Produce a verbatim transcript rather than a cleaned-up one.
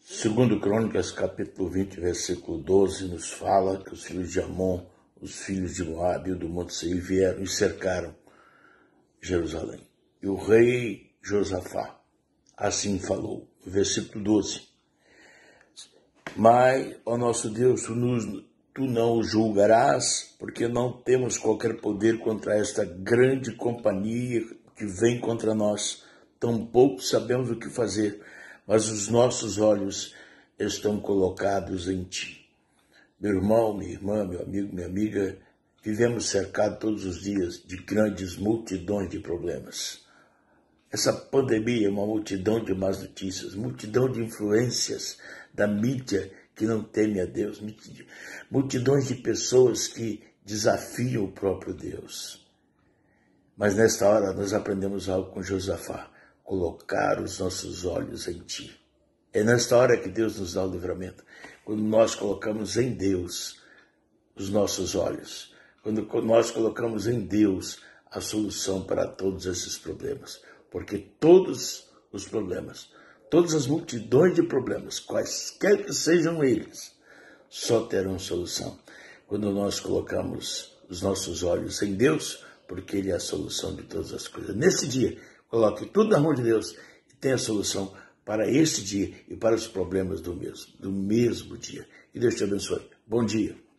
Segundo Crônicas, capítulo vinte, versículo doze, nos fala que os filhos de Amon, os filhos de Moabe e do Monte Seir vieram e cercaram Jerusalém. E o rei Josafá assim falou, versículo doze. Mas, ó nosso Deus, tu, nos, tu não o julgarás, porque não temos qualquer poder contra esta grande companhia que vem contra nós. Tampouco sabemos o que fazer, mas os nossos olhos estão colocados em ti. Meu irmão, minha irmã, meu amigo, minha amiga, vivemos cercados todos os dias de grandes multidões de problemas. Essa pandemia é uma multidão de más notícias, multidão de influências da mídia que não teme a Deus, multidões de pessoas que desafiam o próprio Deus. Mas nesta hora nós aprendemos algo com Josafá, colocar os nossos olhos em ti. É nesta hora que Deus nos dá o livramento, quando nós colocamos em Deus os nossos olhos, quando nós colocamos em Deus a solução para todos esses problemas. Porque todos os problemas, todas as multidões de problemas, quaisquer que sejam eles, só terão solução quando nós colocamos os nossos olhos em Deus, porque Ele é a solução de todas as coisas. Nesse dia, coloque tudo na mão de Deus e tenha a solução para este dia e para os problemas do mesmo, do mesmo dia. E Deus te abençoe. Bom dia.